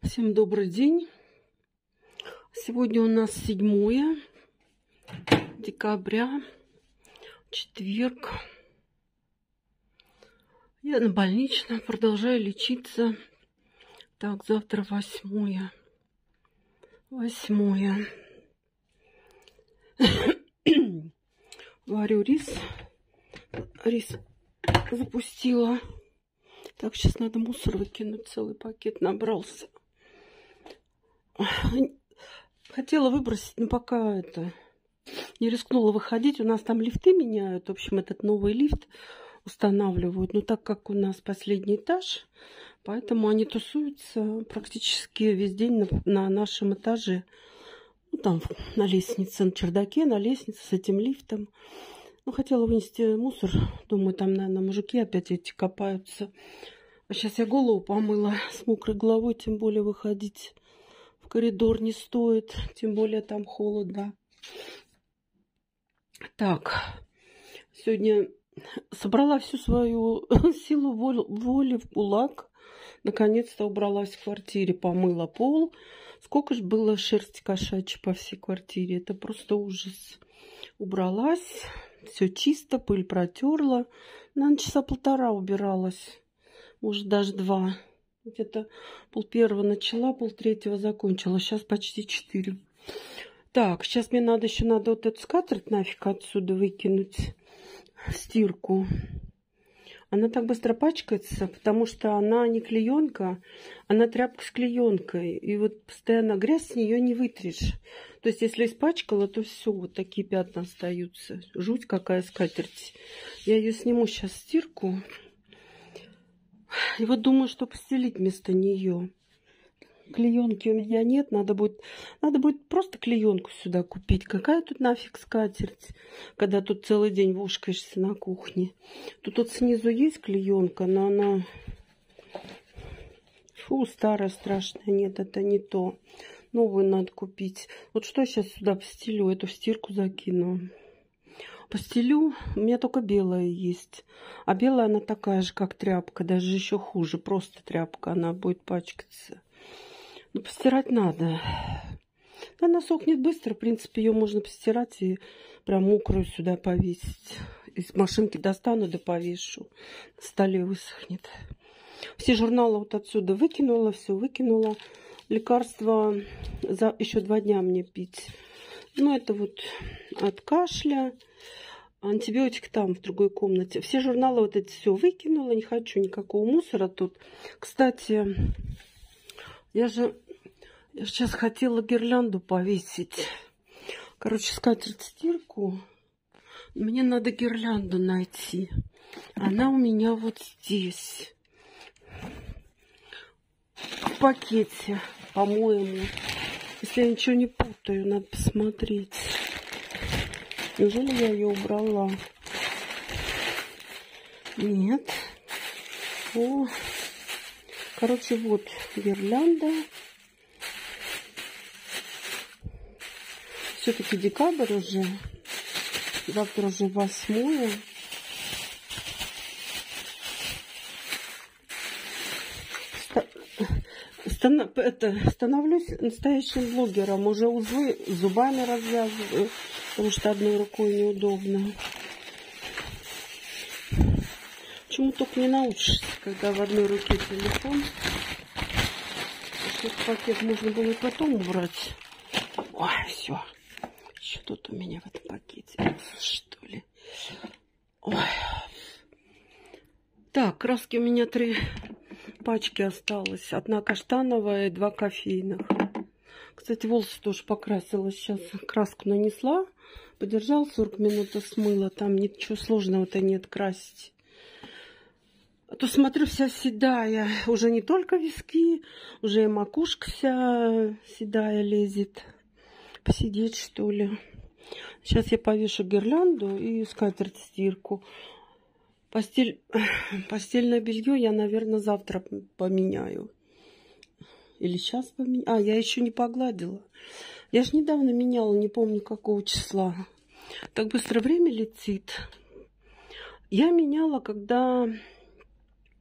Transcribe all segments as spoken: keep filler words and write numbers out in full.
Всем добрый день. Сегодня у нас седьмое декабря, четверг. Я на больничном, продолжаю лечиться. Так, завтра восьмое. Восьмое. Варю рис. Рис запустила. Так, сейчас надо мусор выкинуть. Целый пакет набрался. Хотела выбросить, но пока это не рискнула выходить. У нас там лифты меняют. В общем, этот новый лифт устанавливают. Но так как у нас последний этаж, поэтому они тусуются практически весь день на, на нашем этаже. Ну, там на лестнице, на чердаке, на лестнице с этим лифтом. Ну, хотела вынести мусор. Думаю, там, наверное, мужики опять эти копаются. А сейчас я голову помыла с мокрой головой, тем более выходить в коридор не стоит, тем более там холодно. Так, сегодня собрала всю свою силу воли в кулак. Наконец-то убралась в квартире, помыла пол. Сколько же было шерсти кошачьей по всей квартире. Это просто ужас. Убралась, все чисто, пыль протерла. Наверное, часа полтора убиралась. Может, даже два. Где-то пол первого начала, пол третьего закончила. Сейчас почти четыре. Так, сейчас мне надо еще надо вот эту скатерть нафиг отсюда выкинуть в стирку. Она так быстро пачкается, потому что она не клеенка, она тряпка с клеенкой. И вот постоянно грязь с нее не вытрешь. То есть, если испачкала, то все, вот такие пятна остаются. Жуть какая скатерть. Я ее сниму сейчас в стирку. И вот думаю, что постелить вместо нее. Клеенки у меня нет. Надо будет, надо будет просто клеенку сюда купить. Какая тут нафиг скатерть, когда тут целый день вушкаешься на кухне. Тут вот снизу есть клеенка, но она... Фу, старая, страшная. Нет, это не то. Новую надо купить. Вот что я сейчас сюда постелю? Эту в стирку закину. Постелю, у меня только белая есть. А белая она такая же, как тряпка. Даже еще хуже. Просто тряпка. Она будет пачкаться. Но постирать надо. Она сохнет быстро. В принципе, ее можно постирать и прям мокрую сюда повесить. Из машинки достану да повешу. На столе высохнет. Все журналы вот отсюда выкинула. Все выкинула. Лекарства за еще два дня мне пить. Ну, это вот от кашля. Антибиотик там, в другой комнате. Все журналы вот эти все выкинула. Не хочу никакого мусора тут. Кстати, я же я сейчас хотела гирлянду повесить. Короче, скатерть-стирку. Мне надо гирлянду найти. Она у меня вот здесь. В пакете, по-моему. Если я ничего не путаю, надо посмотреть. Неужели я ее убрала? Нет. О. Короче, вот гирлянда. Все-таки декабрь уже. Завтра уже восьмое. Это, становлюсь настоящим блогером. Уже узлы зубами развязываю, потому что одной рукой неудобно. Чему только не научишься, когда в одной руке телефон. Этот пакет можно было и потом убрать. Ой, все. Еще тут у меня в этом пакете, что ли. Ой. Так, краски у меня три пачки осталось. Одна каштановая и два кофейных. Кстати, волосы тоже покрасила. Сейчас краску нанесла. Подержала сорок минут и смыла. Там ничего сложного-то нет красить. А то смотрю, вся седая. Уже не только виски, уже и макушка вся седая лезет. Посидеть, что ли. Сейчас я повешу гирлянду и скатерть-стирку. Постель, постельное белье я, наверное, завтра поменяю. Или сейчас поменяю. А, я еще не погладила. Я же недавно меняла, не помню какого числа. Так быстро время летит. Я меняла, когда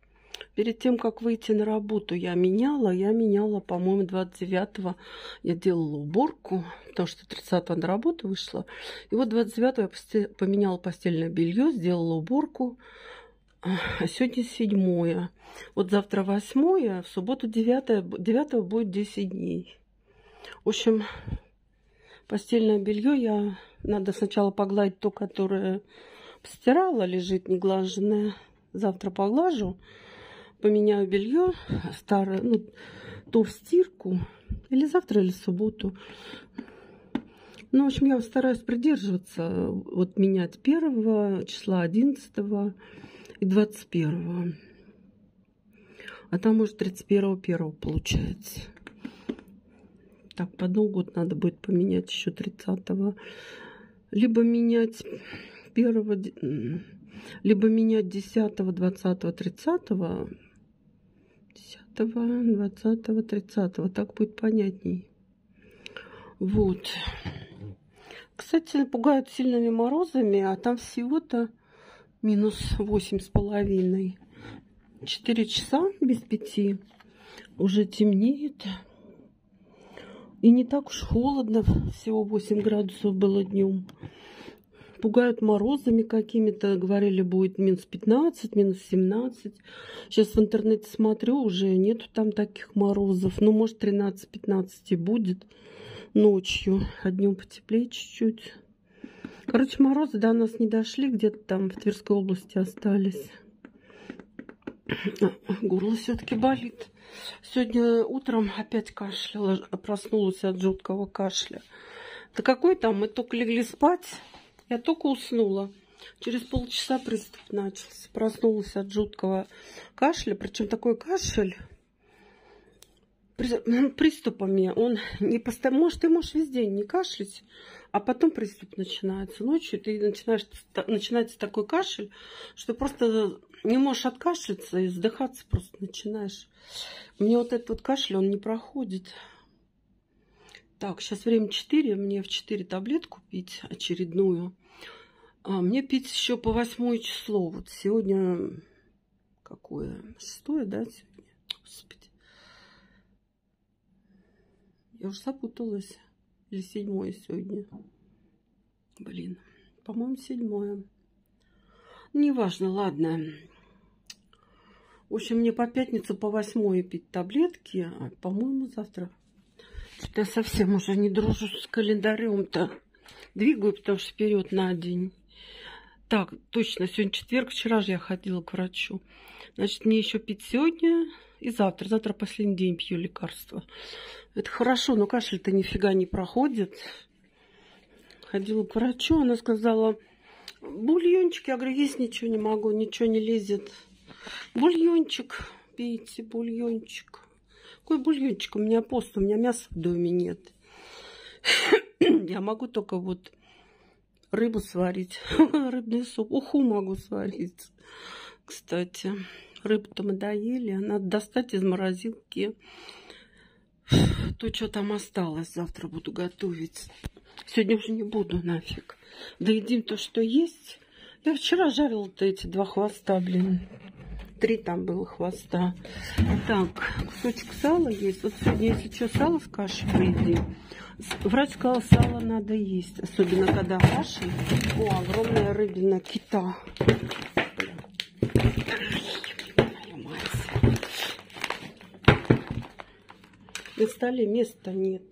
перед тем, как выйти на работу, я меняла. Я меняла, по-моему, двадцать девятого я делала уборку, потому что тридцатого на работу вышла. И вот двадцать девятого я поменяла постельное белье, сделала уборку. А сегодня седьмое. Вот завтра восьмое, в субботу девятое, девятого будет десять дней. В общем, постельное белье я... Надо сначала погладить то, которое постирала, лежит неглаженное. Завтра поглажу, поменяю белье старое, ну, то в стирку. Или завтра, или в субботу. Ну, в общем, я стараюсь придерживаться. Вот менять первого числа, одиннадцатого и двадцать первого. А там, может, тридцать первого первого получается. Так, под Новый год надо будет поменять еще тридцатого. Либо менять первого, либо менять десятого, двадцатого, тридцатого. десятого, двадцатого, тридцатого. Так будет понятней. Вот. Кстати, пугают сильными морозами, а там всего-то минус восемь с половиной. Четыре часа без пяти. Уже темнеет. И не так уж холодно, всего восемь градусов было днем. Пугают морозами какими-то, говорили, будет минус пятнадцать, минус семнадцать. Сейчас в интернете смотрю, уже нету там таких морозов. Ну, может, тринадцать-пятнадцать и будет ночью, а днем потеплее чуть-чуть. Короче, морозы до нас не дошли, где-то там в Тверской области остались. Горло все-таки болит. Сегодня утром опять кашляла, проснулась от жуткого кашля. Да какой там, мы только легли спать, я только уснула. Через полчаса приступ начался. Проснулась от жуткого кашля, причем такой кашель приступами. Он не постоянно, может, ты можешь весь день не кашлять, а потом приступ начинается. Ночью ты начинаешь, начинается такой кашель, что просто не можешь откашляться и вздыхаться просто начинаешь. У меня вот этот вот кашель, он не проходит. Так, сейчас время четыре, мне в четыре таблетку пить очередную. А мне пить еще по восьмое число. Вот сегодня какое? Шестое, да, сегодня? Господи. Я уже запуталась. Или седьмое сегодня? Блин, по-моему, седьмое. Неважно, ладно. В общем, мне по пятницу по восьмое пить таблетки, а, по-моему, завтра. Что-то я совсем уже не дружу с календарем-то. Двигаю, потому что вперед на день. Так, точно, сегодня четверг, вчера же я ходила к врачу. Значит, мне еще пить сегодня и завтра. Завтра последний день пью лекарства. Это хорошо, но кашель-то нифига не проходит. Ходила к врачу, она сказала, бульончик. Я говорю, есть ничего не могу, ничего не лезет. Бульончик пейте, бульончик. Какой бульончик? У меня пост, у меня мяса в доме нет. Я могу только вот рыбу сварить. Рыбный суп. Уху могу сварить. Кстати, рыбу-то мы доели. Надо достать из морозилки то, что там осталось. Завтра буду готовить. Сегодня уже не буду нафиг. Доедим то, что есть. Я вчера жарила-то эти два хвоста, блин. Три там было хвоста. Так, кусочек сала есть. Вот сегодня, если что, сало с кашей поедим. Врач сказал, сало надо есть. Особенно, когда кашей. О, огромная рыбина кита. На столе места нет.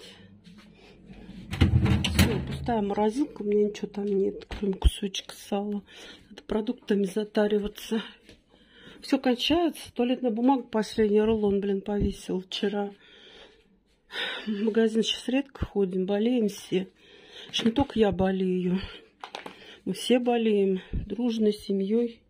Все, пустая морозилка. У меня ничего там нет, кроме кусочка сала. Надо продуктами затариваться. Все кончается. Туалетная бумага последний рулон, блин, повесил вчера. В магазин сейчас редко ходим, болеем все. Что не только я болею. Мы все болеем. Дружной семьей.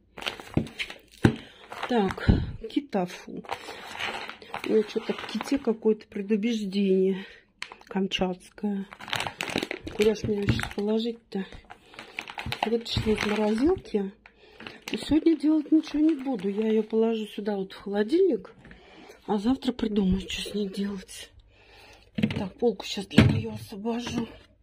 Так, китафу. У меня что-то в ките какое-то предубеждение. Камчатское. Куда ж мне сейчас положить-то? Вытащила из морозилки. И сегодня делать ничего не буду. Я ее положу сюда вот в холодильник. А завтра придумаю, что с ней делать. Так, полку сейчас для нее освобожу.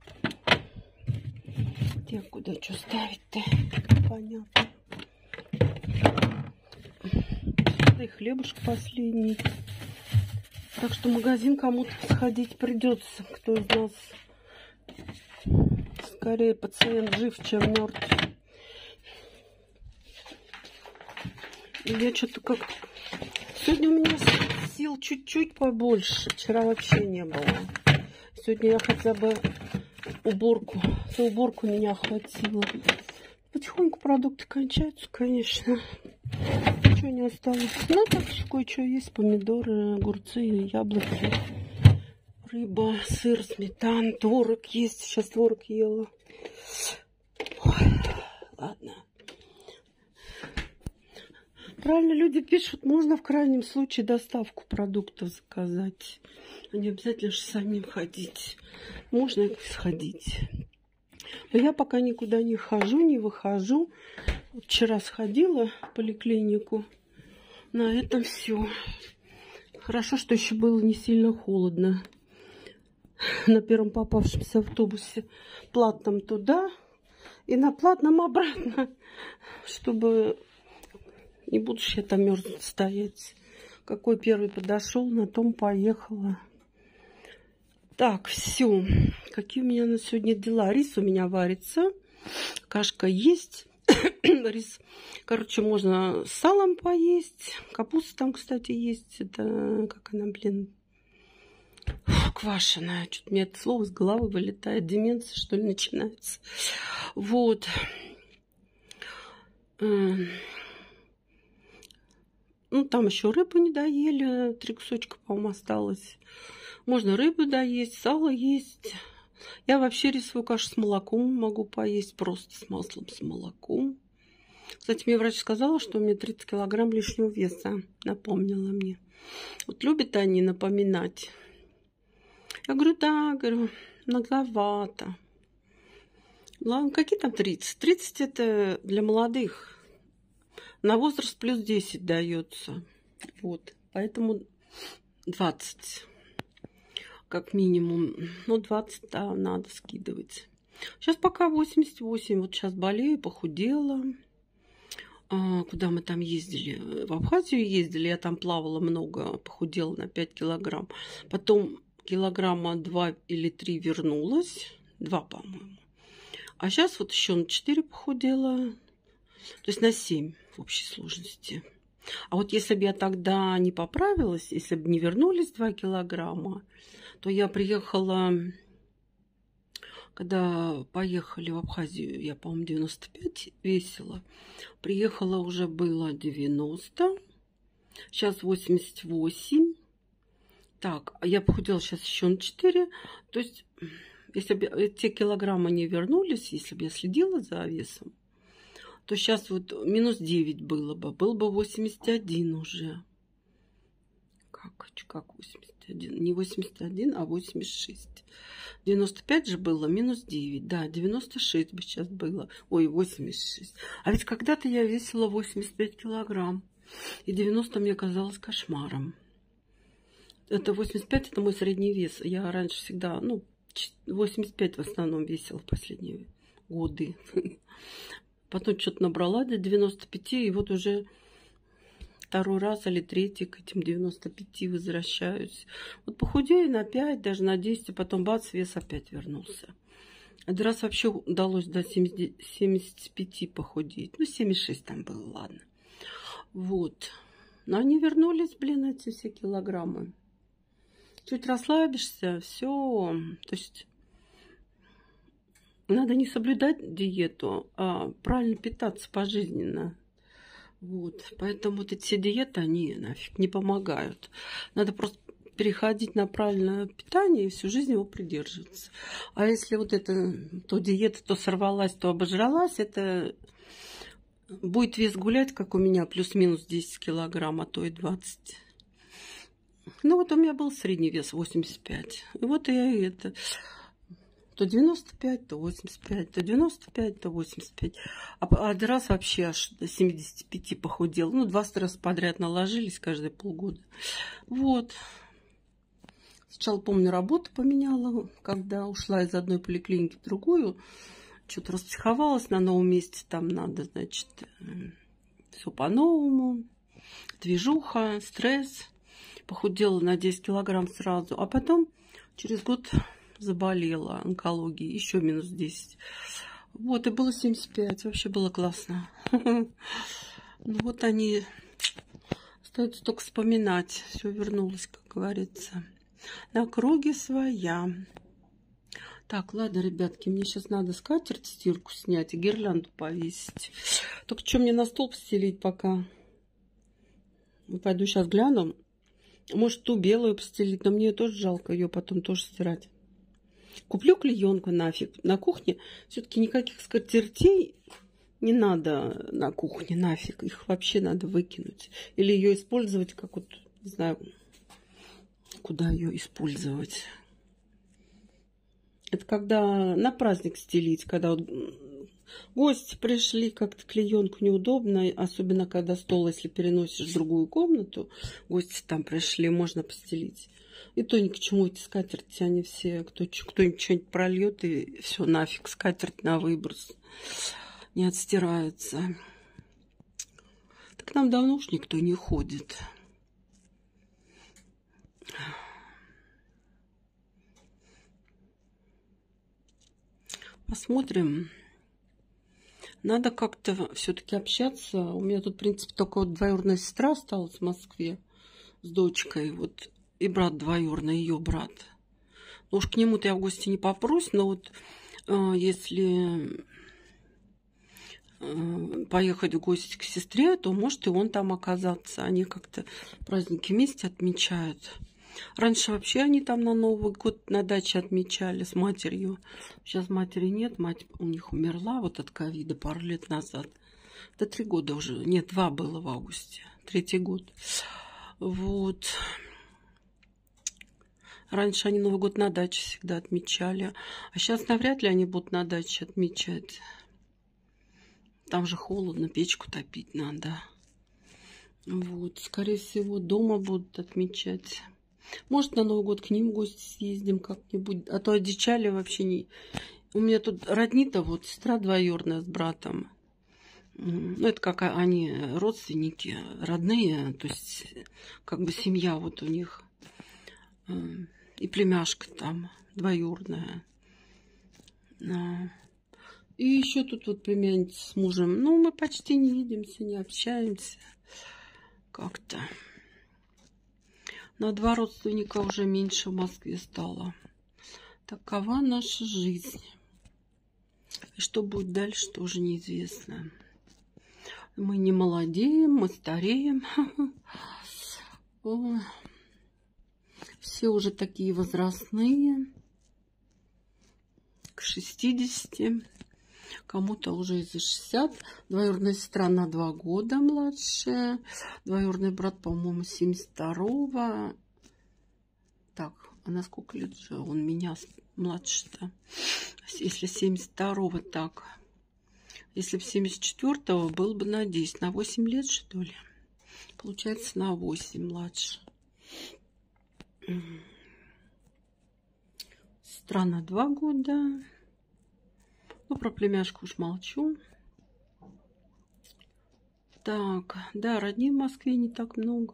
Где, куда, что ставить-то? Понятно. Да и хлебушек последний. Так что в магазин кому-то сходить придется, кто из нас скорее пациент жив, чем мертв. Я что-то как-то... Сегодня у меня сил чуть-чуть побольше. Вчера вообще не было. Сегодня я хотя бы уборку. За уборку меня хватило. Потихоньку продукты кончаются, конечно. Ничего не осталось. Ну, так еще кое-что есть. Помидоры, огурцы, яблоки, рыба, сыр, сметана, творог есть. Сейчас творог ела. Ой, ладно. Правильно люди пишут, можно в крайнем случае доставку продуктов заказать. А не обязательно же самим ходить. Можно и сходить. Но я пока никуда не хожу, не выхожу. Вчера сходила в поликлинику. На этом все. Хорошо, что еще было не сильно холодно. На первом попавшемся автобусе. Платном туда и на платном обратно. Чтобы не буду я там мерзнуть стоять. Какой первый подошел, на том поехала. Так, все. Какие у меня на сегодня дела? Рис у меня варится. Кашка есть. Рис, короче, можно с салом поесть. Капуста там, кстати, есть. Это, как она, блин, фу, квашеная. Что-то мне это слово с головы вылетает. Деменция, что ли, начинается. Вот. Ну, там еще рыбу не доели. Три кусочка, по-моему, осталось. Можно рыбу доесть, сало есть. Я вообще рисовую кашу с молоком могу поесть. Просто с маслом, с молоком. Кстати, мне врач сказала, что у меня тридцать килограмм лишнего веса. Напомнила мне. Вот любят они напоминать. Я говорю, да, говорю, многовато. Ладно, какие там тридцать? тридцать это для молодых. На возраст плюс десять дается. Вот. Поэтому двадцать. Как минимум. Ну, двадцать, да, надо скидывать. Сейчас пока восемьдесят восемь. Вот сейчас болею, похудела. А, куда мы там ездили? В Абхазию ездили. Я там плавала много. Похудела на пять килограмм. Потом килограмма два или три вернулась. два, по-моему. А сейчас вот еще на четыре похудела. То есть на семь в общей сложности. А вот если бы я тогда не поправилась, если бы не вернулись два килограмма, то я приехала, когда поехали в Абхазию, я, по-моему, девяносто пять весила. Приехала уже было девяносто. Сейчас восемьдесят восемь. Так, а я похудела сейчас еще на четыре. То есть, если бы те килограммы не вернулись, если бы я следила за весом, то сейчас вот минус девять было бы. Был бы восемьдесят один уже. Как, как восемьдесят один? Не восемьдесят один, а восемьдесят шесть. девяносто пять же было, минус девять. Да, девяносто шесть бы сейчас было. Ой, восемьдесят шесть. А ведь когда-то я весила восемьдесят пять килограмм. И девяносто мне казалось кошмаром. Это восемьдесят пять, это мой средний вес. Я раньше всегда, ну, восемьдесят пять в основном весила в последние годы. Потом что-то набрала до девяноста пяти, и вот уже второй раз или третий к этим девяноста пяти возвращаюсь. Вот похудею на пять, даже на десять, а потом бац, вес опять вернулся. Один раз вообще удалось до семидесяти пяти похудеть. Ну, семьдесят шесть там было, ладно. Вот. Но они вернулись, блин, эти все килограммы. Чуть расслабишься, все. То есть... Надо не соблюдать диету, а правильно питаться пожизненно. Вот. Поэтому вот эти все диеты, они нафиг не помогают. Надо просто переходить на правильное питание и всю жизнь его придерживаться. А если вот это, то диета, то сорвалась, то обожралась, это будет вес гулять, как у меня, плюс-минус десять килограмм, а то и двадцать. Ну вот у меня был средний вес восемьдесят пять. И вот я и это... То девяносто пять, то восемьдесят пять, то девяносто пять, то восемьдесят пять. А один раз вообще аж до семидесяти пяти похудела. Ну, двадцать раз подряд наложились каждые полгода. Вот. Сначала, помню, работу поменяла, когда ушла из одной поликлиники в другую. Что-то распсиховалась на новом месте. Там надо, значит, все по-новому. движуха, стресс. Похудела на десять килограмм сразу. А потом через год заболела онкологией. Еще минус десять. Вот, и было семьдесят пять. Вообще было классно. Ну вот они... Остается только вспоминать. Все вернулось, как говорится. На круге своя. Так, ладно, ребятки, мне сейчас надо скатерть, стирку снять и гирлянду повесить. Только что мне на стол постелить пока? Пойду сейчас гляну. Может, ту белую постелить, но мне тоже жалко ее потом тоже стирать. Куплю клеенку нафиг. На кухне все-таки никаких скатертей не надо на кухне нафиг. Их вообще надо выкинуть. Или ее использовать как вот, не знаю, куда ее использовать. Это когда на праздник стелить, когда вот гости пришли, как-то клеенку неудобно, особенно когда стол, если переносишь в другую комнату, гости там пришли, можно постелить. И то ни к чему эти скатерти, они все, кто, кто-нибудь что-нибудь прольет, и все, нафиг, скатерть на выброс, не отстирается. Так нам давно уж никто не ходит. Посмотрим. Надо как-то все-таки общаться. У меня тут, в принципе, только вот двоюродная сестра осталась в Москве с дочкой. Вот и брат двоюродный, ее брат. Ну уж к нему-то я в гости не попрусь, но вот э, если э, поехать в гости к сестре, то может и он там оказаться. Они как-то праздники вместе отмечают. Раньше вообще они там на Новый год на даче отмечали с матерью. Сейчас матери нет, мать у них умерла вот от ковида пару лет назад. Да три года уже, нет, два было в августе, третий год. Вот. Раньше они Новый год на даче всегда отмечали. А сейчас навряд ли они будут на даче отмечать. Там же холодно, печку топить надо. Вот, скорее всего, дома будут отмечать. Может, на Новый год к ним в гости съездим как-нибудь. А то одичали вообще не... У меня тут родни-то вот сестра двоюродная с братом. Ну, это как они родственники, родные. То есть, как бы семья вот у них. И племяшка там двоюродная. И еще тут вот племянница с мужем. Ну, мы почти не видимся, не общаемся. Как-то. На два родственника уже меньше в Москве стало. Такова наша жизнь. И что будет дальше, тоже неизвестно. Мы не молодеем, мы стареем. Все уже такие возрастные. К шестидесяти. Кому-то уже и за шестьдесят. Двоюродная сестра на два года младше. Двоюродный брат, по-моему, семьдесят второго. Так, а на сколько лет же он меня младше-то? Если семьдесят второго, так. Если бы семьдесят четвёртого, был бы на десять. На восемь лет, что ли? Получается, на восемь младше. Сестра на два года. Ну, про племяшку уж молчу. Так, да, родни в Москве не так много.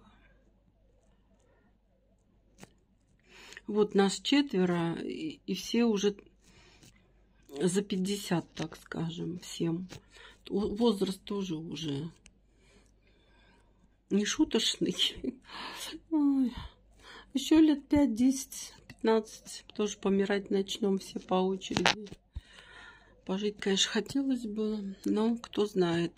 Вот нас четверо, и, и все уже за пятьдесят, так скажем, всем. Возраст тоже уже не шуточный. Ой. Еще лет пять, десять, пятнадцать тоже помирать начнем все по очереди. Пожить, конечно, хотелось бы, но кто знает.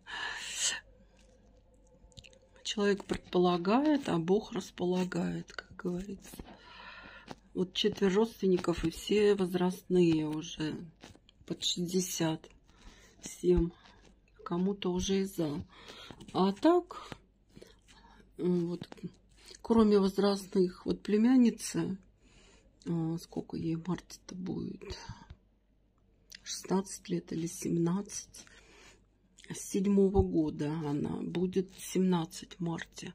Человек предполагает, а Бог располагает, как говорится. Вот четверо родственников, и все возрастные уже, под шестьдесят всем. Кому-то уже и за. А так, вот, кроме возрастных, вот племянница, сколько ей в марте-то будет? шестнадцать лет или семнадцать. С седьмого года она будет семнадцать в марте.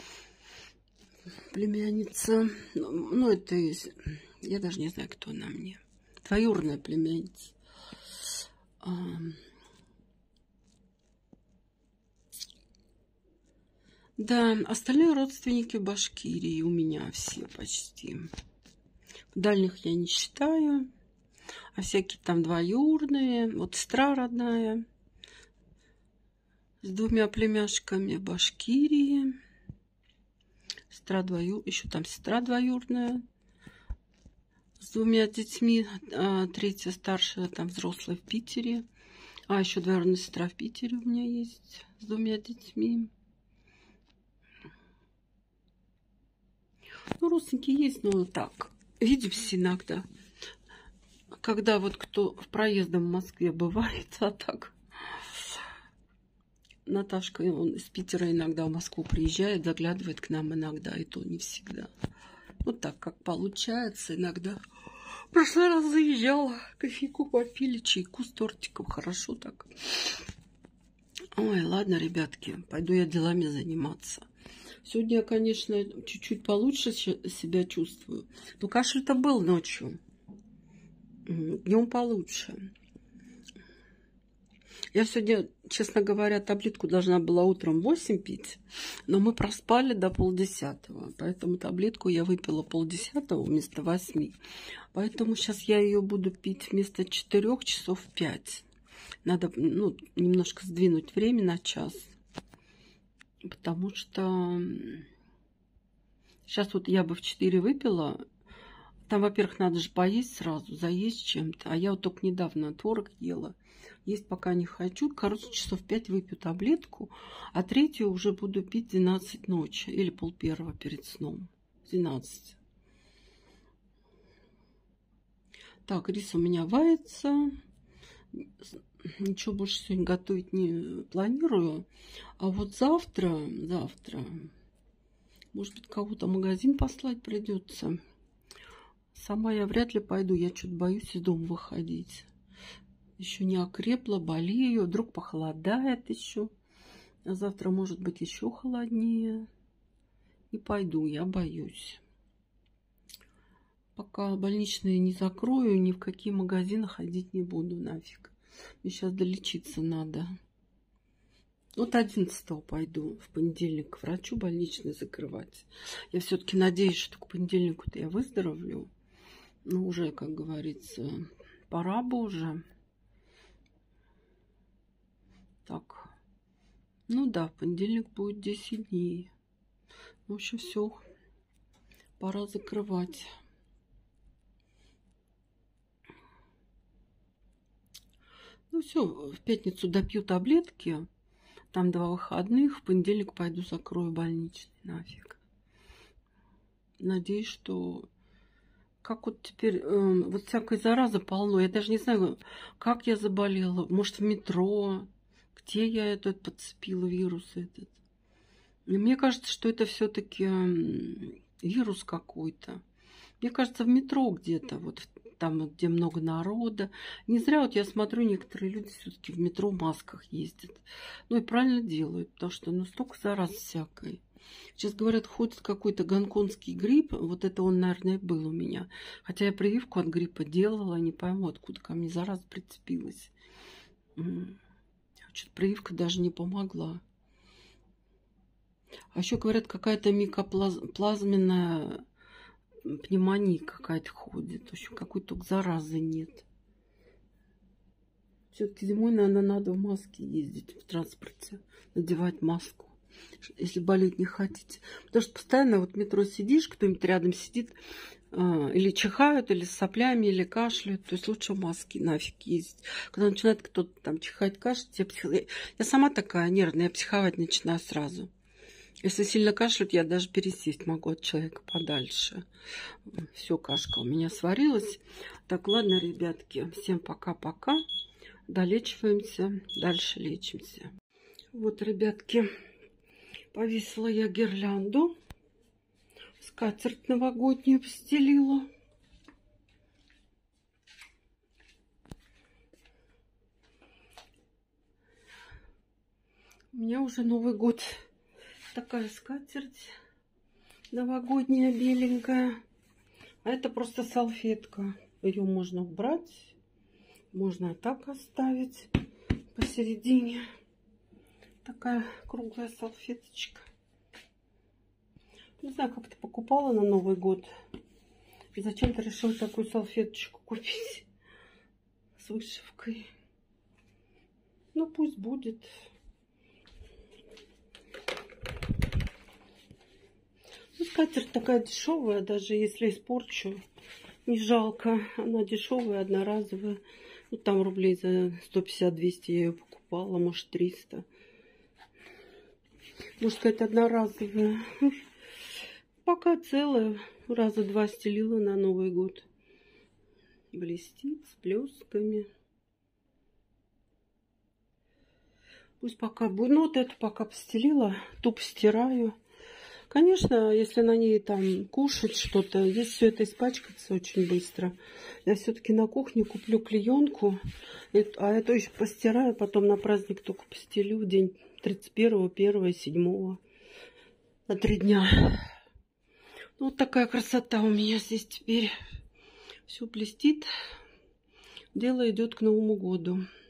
Племянница. Ну, это я даже не знаю, кто она мне. Двоюродная племянница. Да, остальные родственники в Башкирии у меня все почти. Дальних я не считаю. А всякие там двоюродные. Вот сестра родная с двумя племяшками в Башкирии. Сестра двою... Еще там сестра двоюродная с двумя детьми. А третья старшая, там взрослая, в Питере. А еще двоюродная сестра в Питере у меня есть с двумя детьми. Ну, родственники есть, но так, видимся иногда. Когда вот кто в проездом в Москве бывает, а так. Наташка, он из Питера иногда в Москву приезжает, заглядывает к нам иногда, и то не всегда. Вот так, как получается иногда. В прошлый раз заезжала, кофейку попили, чайку с тортиком, хорошо так. Ой, ладно, ребятки, пойду я делами заниматься. Сегодня я, конечно, чуть-чуть получше себя чувствую. Но кашель-то был ночью. Днем получше. Я сегодня, честно говоря, таблетку должна была утром в восемь пить, но мы проспали до полдесятого. Поэтому таблетку я выпила полдесятого вместо восьми. Поэтому сейчас я ее буду пить вместо четырёх часов в пять. Надо, ну, немножко сдвинуть время на час. Потому что сейчас вот я бы в четыре выпила. Там, во-первых, надо же поесть сразу, заесть чем-то. А я вот только недавно творог ела. Есть пока не хочу. Короче, часов пять выпью таблетку, а третью уже буду пить в двенадцать ночи. Или полпервого перед сном. двенадцать. Так, рис у меня варится. Ничего больше сегодня готовить не планирую. А вот завтра, завтра, может быть, кого-то в магазин послать придется. Сама я вряд ли пойду. Я что-то боюсь из дома выходить. Еще не окрепла, болею. Вдруг похолодает еще. А завтра может быть еще холоднее. Не пойду, я боюсь. Пока больничные не закрою, ни в какие магазины ходить не буду нафиг. Мне сейчас долечиться надо. Вот одиннадцатого пойду в понедельник к врачу больничный закрывать. Я все-таки надеюсь, что к понедельнику-то я выздоровлю. Ну, уже, как говорится, пора бы уже. Так. Ну да, в понедельник будет десять дней. В общем, все. Пора закрывать. Ну все, в пятницу допью таблетки. Там два выходных. В понедельник пойду закрою больничный. Нафиг. Надеюсь, что... Как вот теперь... Э, вот всякой заразы полно. Я даже не знаю, как я заболела. Может, в метро. Где я этот подцепила вирус этот. Мне кажется, что это все-таки вирус какой-то. Мне кажется, в метро где-то. Вот там, где много народа. Не зря вот я смотрю, некоторые люди все-таки в метро в масках ездят. Ну и правильно делают, потому что ну столько зараз всякой. Сейчас, говорят, ходит какой-то гонконгский грипп. Вот это он, наверное, был у меня. Хотя я прививку от гриппа делала. Не пойму, откуда ко мне зараза прицепилась. Что-то прививка даже не помогла. А еще, говорят, какая-то микоплазменная... пневмония какая-то ходит. В общем, какой только заразы нет. Все-таки зимой, наверное, надо в маске ездить в транспорте. Надевать маску. Если болеть не хотите. Потому что постоянно вот в метро сидишь, кто-нибудь рядом сидит. Или чихают, или с соплями, или кашляют. То есть лучше в маске нафиг ездить. Когда начинает кто-то там чихать, кашлять. Я, псих... я сама такая нервная. Я психовать начинаю сразу. Если сильно кашляют, я даже пересесть могу от человека подальше. Все, кашка у меня сварилась. Так, ладно, ребятки. Всем пока-пока. Долечиваемся. Дальше лечимся. Вот, ребятки. Повесила я гирлянду. Скатерть новогоднюю постелила. У меня уже Новый год. Такая скатерть новогодняя, беленькая. А это просто салфетка. Ее можно убрать. Можно так оставить посередине. Такая круглая салфеточка. Не знаю, как ты покупала на Новый год. И зачем ты решил такую салфеточку купить с вышивкой? Ну, пусть будет. Ну, скатерть такая дешевая, даже если испорчу, не жалко. Она дешевая, одноразовая. Ну, там рублей за сто пятьдесят — двести я ее покупала, может, триста. Может, сказать, одноразовая. Пока целая. Раза два стелила на Новый год. Блестит с блестками. Пусть пока будет. Ну, вот эту пока постелила. Ту постираю. Конечно, если на ней там кушать что-то, здесь все это испачкается очень быстро. Я все-таки на кухне куплю клеенку, а эту еще постираю, потом на праздник только постелю, день тридцать первого, первого, седьмого, на три дня. Ну, вот такая красота у меня здесь теперь. Все блестит. Дело идет к Новому году.